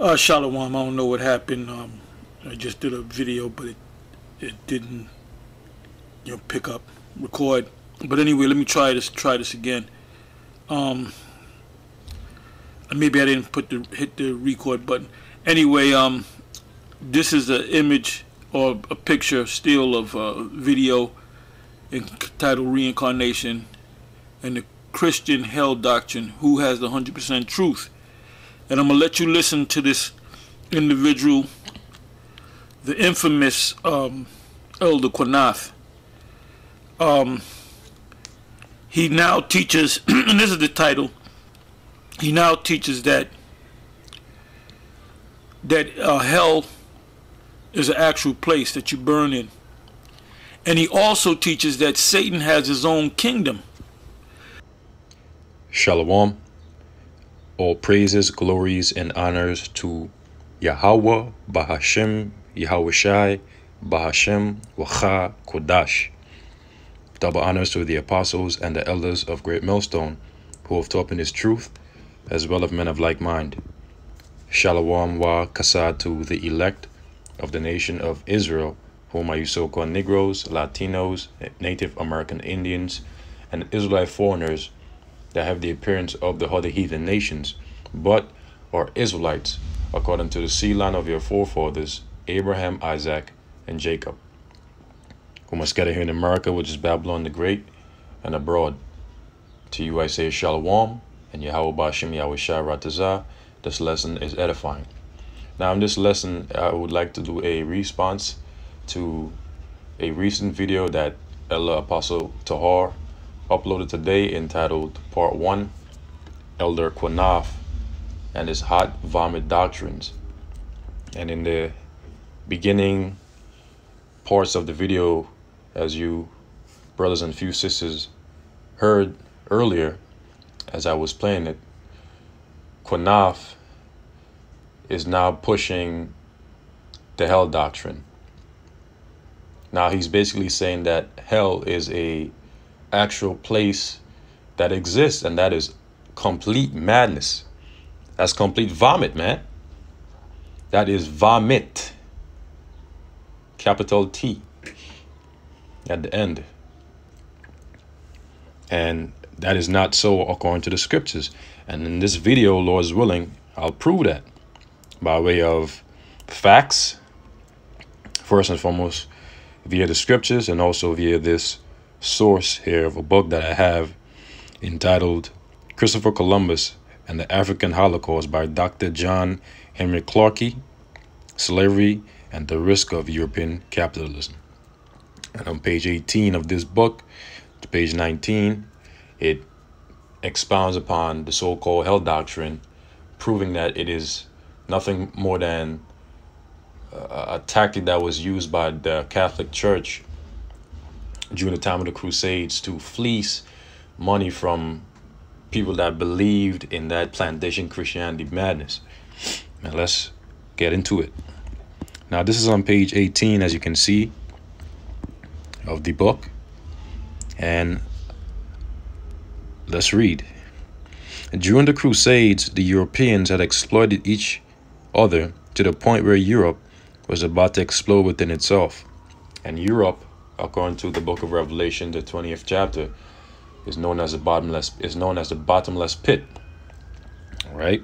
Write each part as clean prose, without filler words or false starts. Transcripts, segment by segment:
Shalom, I don't know what happened. I just did a video, but it didn't, pick up, record. But anyway, let me try this again. Maybe I didn't hit the record button. Anyway, this is an image or a picture still of a video entitled Reincarnation and the Christian Hell Doctrine, who has the 100% truth. And I'm going to let you listen to this individual, the infamous Elder Qanath. He now teaches, and this is the title, he now teaches that hell is an actual place that you burn in. And he also teaches that Satan has his own kingdom. Shalom. All praises, glories, and honors to Yahweh, Bahashem, Yahushai, Bahashem, Wacha, Kodash. Double honors to the apostles and the elders of Great Millstone, who have taught in his truth, as well as men of like mind. Shalom wa kasad to the elect of the nation of Israel, whom are you so-called Negroes, Latinos, Native American Indians, and Israelite foreigners that have the appearance of the other heathen nations, but are Israelites, according to the seed line of your forefathers, Abraham, Isaac, and Jacob, whom are scattered here in America, which is Babylon the Great, and abroad. To you I say Shalom, and Yahweh Ba'Shem Yahweh Shai Ratazah. This lesson is edifying. Now in this lesson, I would like to do a response to a recent video that Elder Apostle Tahar uploaded today entitled Part 1, Elder Qanath and his hot vomit doctrines. And in the beginning parts of the video, as you brothers and few sisters heard earlier as I was playing it, Qanath is now pushing the hell doctrine. Now he's basically saying that hell is a actual place that exists, and that is complete madness. That's complete vomit, man. That is vomit. Capital T at the end. And that is not so according to the scriptures. And in this video, Lord's willing, I'll prove that by way of facts, first and foremost, via the scriptures, and also via this source here of a book that I have entitled Christopher Columbus and the African Holocaust by Dr. John Henry Clarkey, Slavery and the Risk of European Capitalism. And on page 18 of this book to page 19, it expounds upon the so-called hell doctrine, proving that it is nothing more than a tactic that was used by the Catholic Church during the time of the Crusades to fleece money from people that believed in that plantation Christianity madness. Now let's get into it. Now this is on page 18, as you can see, of the book. And let's read. During the Crusades, the Europeans had exploited each other to the point where Europe was about to explode within itself. And Europe, according to the book of Revelation, the 20th chapter, is known as the bottomless pit. All right.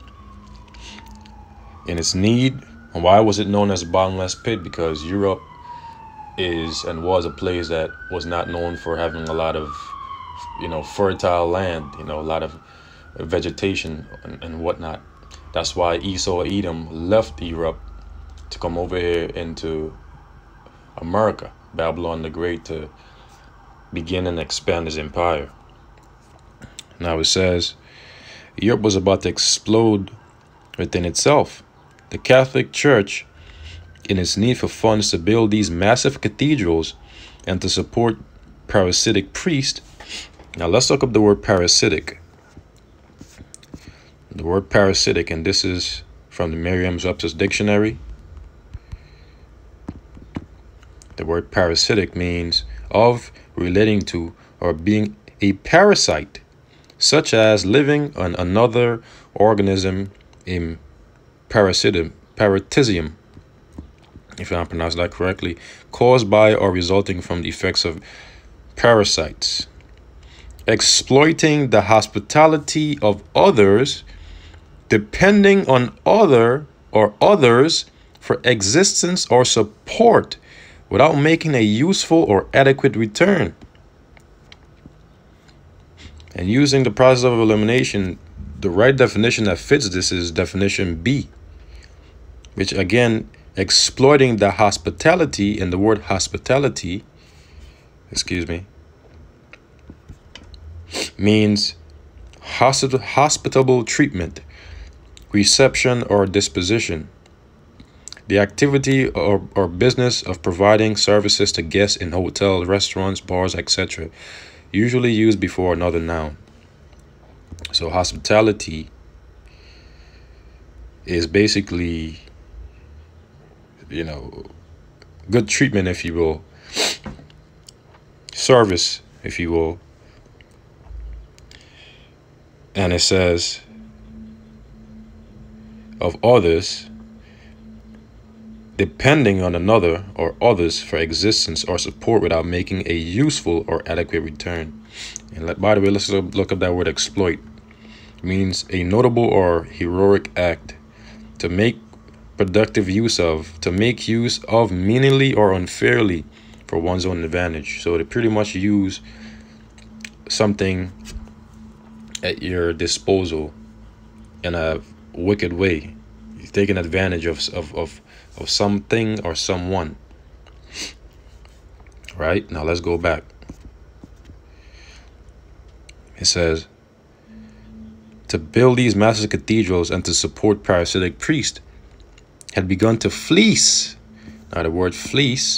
In its need, and why was it known as the bottomless pit? Because Europe is and was a place that was not known for having a lot of, fertile land, a lot of vegetation and whatnot. That's why Esau, Edom left Europe to come over here into America, Babylon the Great, to begin and expand his empire. Now it says, Europe was about to explode within itself. The Catholic Church, in its need for funds to build these massive cathedrals and to support parasitic priests. Now let's look up the word parasitic. The word parasitic, and this is from the Merriam-Webster's dictionary. The word parasitic means of, relating to, or being a parasite, such as living on another organism parasitism, if I pronounce that correctly, caused by or resulting from the effects of parasites. Exploiting the hospitality of others, depending on others for existence or support without making a useful or adequate return. And using the process of elimination, the right definition that fits this is definition B, which again, exploiting the hospitality, and the word hospitality, means hospitable treatment, reception, or disposition. The activity or business of providing services to guests in hotels, restaurants, bars, etc., usually used before another noun. So hospitality is basically, good treatment, if you will, service, if you will. And it says of others, depending on another or others for existence or support without making a useful or adequate return. And by the way, let's look up that word exploit. It means a notable or heroic act, to make productive use of, to make use of meaningly or unfairly for one's own advantage. So to pretty much use something at your disposal in a wicked way. You're taking advantage of something or someone. Right? Now let's go back. It says, to build these massive cathedrals and to support parasitic priests had begun to fleece. Now the word fleece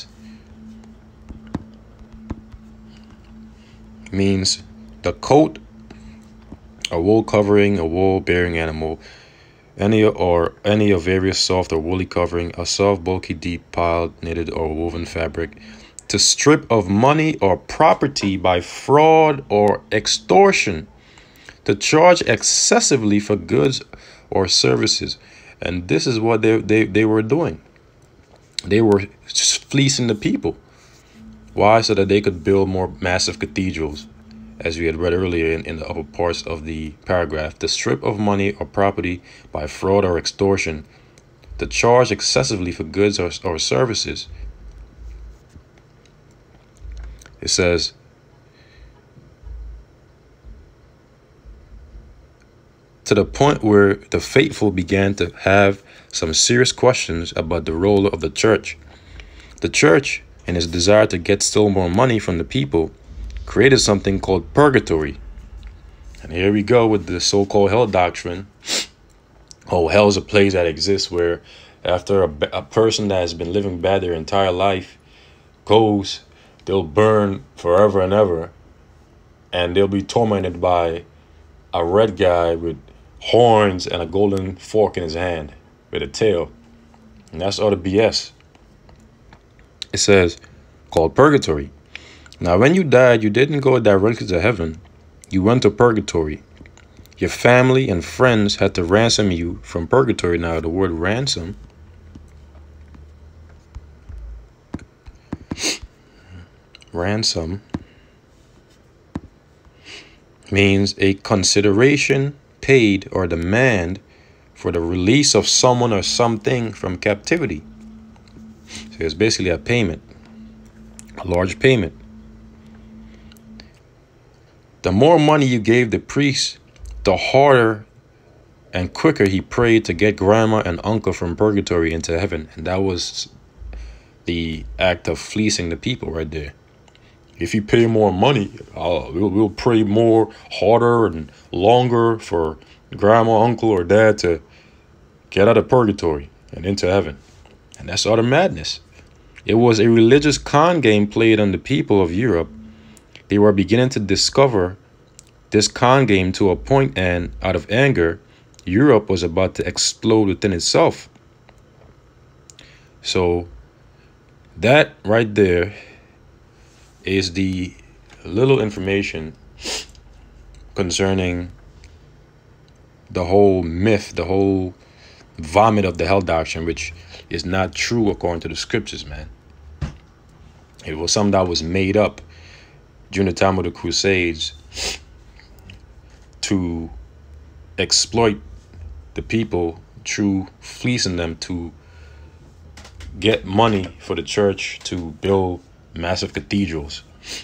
means the coat, a wool covering, a wool-bearing animal, any of various soft or woolly covering, a soft, bulky, deep, piled, knitted, or woven fabric, to strip of money or property by fraud or extortion, to charge excessively for goods or services. And this is what they were doing. They were fleecing the people. Why? So that they could build more massive cathedrals, as we had read earlier in the upper parts of the paragraph. To strip of money or property by fraud or extortion, to charge excessively for goods or services. It says, to the point where the faithful began to have some serious questions about the role of the church. The church, in its desire to get still more money from the people, created something called purgatory. And here we go with the so-called Hell Doctrine. Oh, hell is a place that exists where after a person that has been living bad their entire life goes, they'll burn forever and ever, and they'll be tormented by a red guy with horns and a golden fork in his hand with a tail. And that's all the BS. It says, called purgatory. Now, when you died, you didn't go directly to heaven. You went to purgatory. Your family and friends had to ransom you from purgatory. Now, the word ransom means a consideration paid or demand for the release of someone or something from captivity. So it's basically a payment, a large payment. The more money you gave the priest, the harder and quicker he prayed to get grandma and uncle from purgatory into heaven. And that was the act of fleecing the people right there. If you pay more money, we'll pray more, harder, and longer for grandma, uncle, or dad to get out of purgatory and into heaven. And that's utter madness. It was a religious con game played on the people of Europe. They were beginning to discover this con game to a point, and out of anger, Europe was about to explode within itself. So that right there is the little information concerning the whole myth, the whole vomit of the hell doctrine, which is not true according to the scriptures, man. It was something that was made up during the time of the Crusades to exploit the people through fleecing them to get money for the church to build massive cathedrals.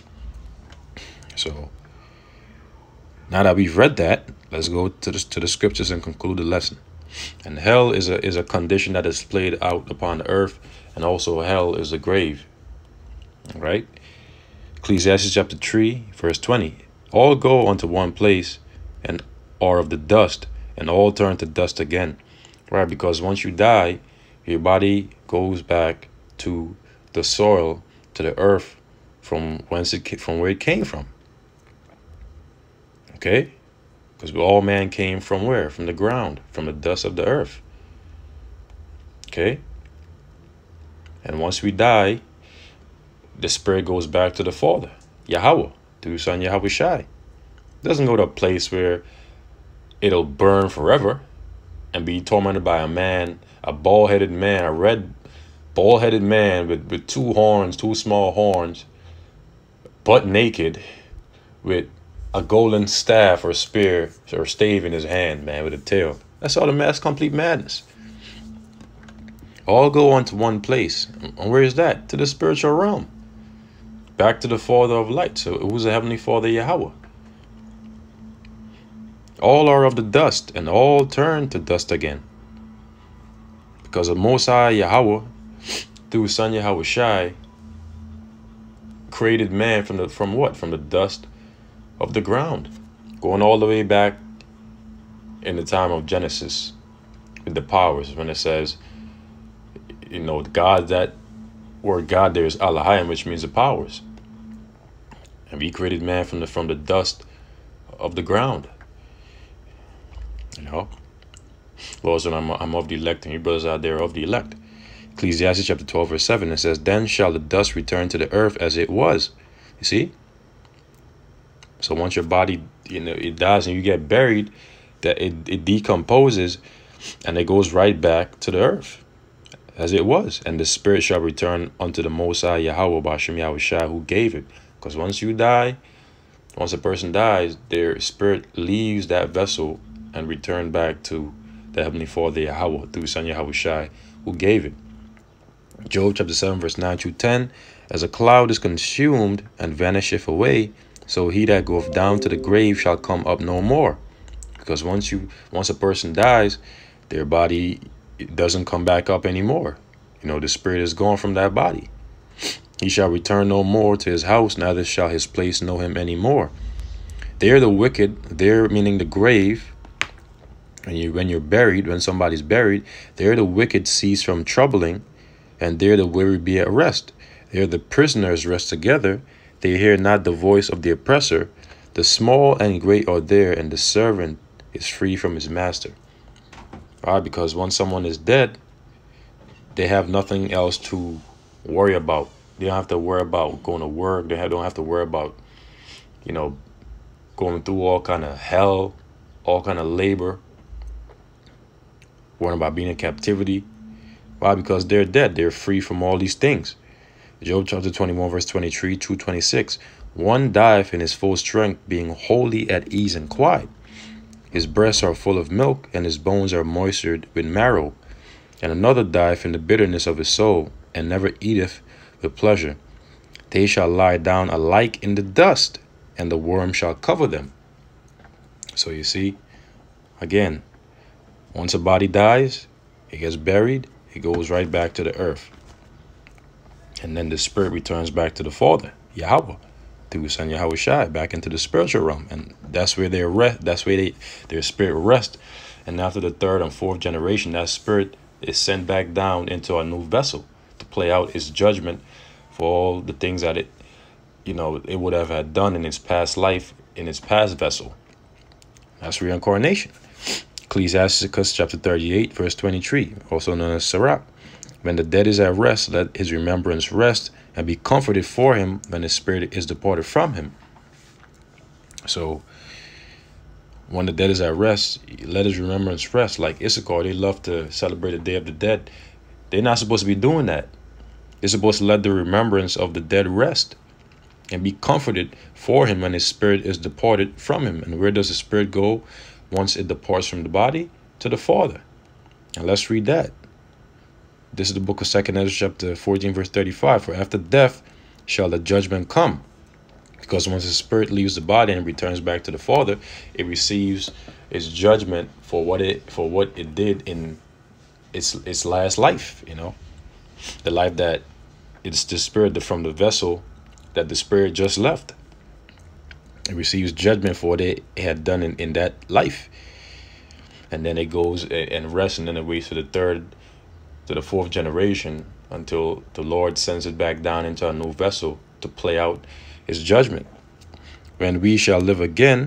So now that we've read that, let's go to the scriptures and conclude the lesson. And hell is a condition that is played out upon the earth, and also hell is a grave. Right? Ecclesiastes chapter 3, verse 20. All go unto one place and are of the dust, and all turn to dust again. Right? Because once you die, your body goes back to the soil, to the earth, from where it came from. Okay? Because all man came from where? From the ground, from the dust of the earth. Okay? And once we die, the spirit goes back to the Father, Yahweh, through Son Yahweh Shai. It doesn't go to a place where it'll burn forever and be tormented by a man, a bald-headed man, a red bald-headed man with two horns, two small horns, butt naked, with a golden staff or spear or stave in his hand, man, with a tail. That's all complete madness. All go unto one place. And where is that? To the spiritual realm. Back to the Father of light. So who's the Heavenly Father, Yahweh? All are of the dust, and all turn to dust again. Because the Most High Yahweh, through Son Yahweh Shai, created man from what? From the dust of the ground. Going all the way back in the time of Genesis with the powers, when it says, you know, God, that word God there is Elohim, which means the powers. And we created man from the dust of the ground. You know, Lord said, I'm of the elect, and you brothers out there are of the elect. Ecclesiastes chapter 12, verse 7, it says, then shall the dust return to the earth as it was. You see? So once your body, you know, it dies and you get buried, that it decomposes and it goes right back to the earth as it was. And the spirit shall return unto the Most High Yahweh B'Shem Yahweh Shai, who gave it. Because once you die, once a person dies, their spirit leaves that vessel and return back to the Heavenly Father Yahweh through Son Yahweh Shai, who gave it. Job chapter 7, verse 9 through 10, as a cloud is consumed and vanisheth away, so he that goeth down to the grave shall come up no more. Because once a person dies, their body doesn't come back up anymore. You know, the spirit is gone from that body. He shall return no more to his house, neither shall his place know him any more. There the wicked, there meaning the grave, when you're buried, when somebody's buried, there the wicked cease from troubling, and there the weary be at rest. There the prisoners rest together, they hear not the voice of the oppressor. The small and great are there, and the servant is free from his master. All right, because once someone is dead, they have nothing else to worry about. They don't have to worry about going to work. They don't have to worry about, you know, going through all kind of hell, all kind of labor, worrying about being in captivity. Why? Because they're dead. They're free from all these things. Job chapter 21, verse 23 to 26. One dieth in his full strength, being wholly at ease and quiet. His breasts are full of milk, and his bones are moistened with marrow. And another dieth in the bitterness of his soul, and never eateth with pleasure. They shall lie down alike in the dust, and the worm shall cover them. So you see, again, once a body dies, it gets buried, it goes right back to the earth. And then the spirit returns back to the Father, Yahweh, through Son Yahweh Shai, back into the spiritual realm. And that's where they rest. That's where their spirit rests. And after the third and fourth generation, that spirit is sent back down into a new vessel to play out its judgment for all the things that it would have had done in its past life, in its past vessel. That's reincarnation. Ecclesiastes chapter 38, verse 23, also known as Sirach. When the dead is at rest, let his remembrance rest, and be comforted for him when his spirit is departed from him. So when the dead is at rest, let his remembrance rest. Like Issachar, they love to celebrate the Day of the Dead. They're not supposed to be doing that. They're supposed to let the remembrance of the dead rest and be comforted for him when his spirit is departed from him. And where does the spirit go once it departs from the body? To the Father. And let's read that. This is the book of 2 Ezra chapter 14 verse 35. For after death shall the judgment come. Because once the spirit leaves the body and returns back to the Father, it receives its judgment for what it did in its last life, you know. The life that it's the spirit from the vessel that the spirit just left. It receives judgment for what it had done in that life. And then it goes and rests, and then it waits for the third to the fourth generation until the Lord sends it back down into a new vessel to play out his judgment. When we shall live again,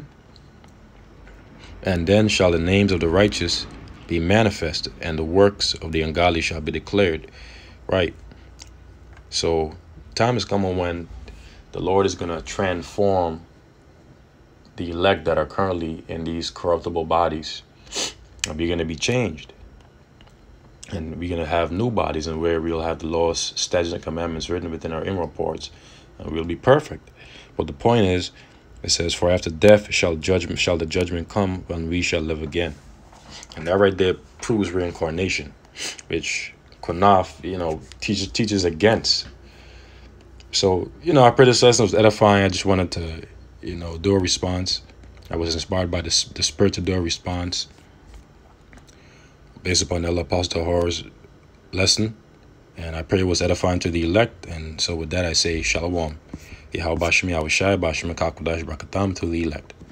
and then shall the names of the righteous be manifested, and the works of the ungodly shall be declared. Right. So time is coming when the Lord is going to transform the elect that are currently in these corruptible bodies, and we're going to be changed. And we're going to have new bodies, and where we'll have the laws, statutes, and commandments written within our inward parts, and we'll be perfect. But the point is, it says, for after death shall the judgment come, when we shall live again. And that right there proves reincarnation, which Qanath, you know, teaches against. So, you know, I pray this lesson was edifying. I just wanted to, you know, do a response. I was inspired by the Spirit to do a response based upon the Apostle Horror's lesson. And I pray it was edifying to the elect. And so with that, I say, Shalom. Yahweh Bashem Yahweh Shai Bashem Kakodash Brakatam to the elect.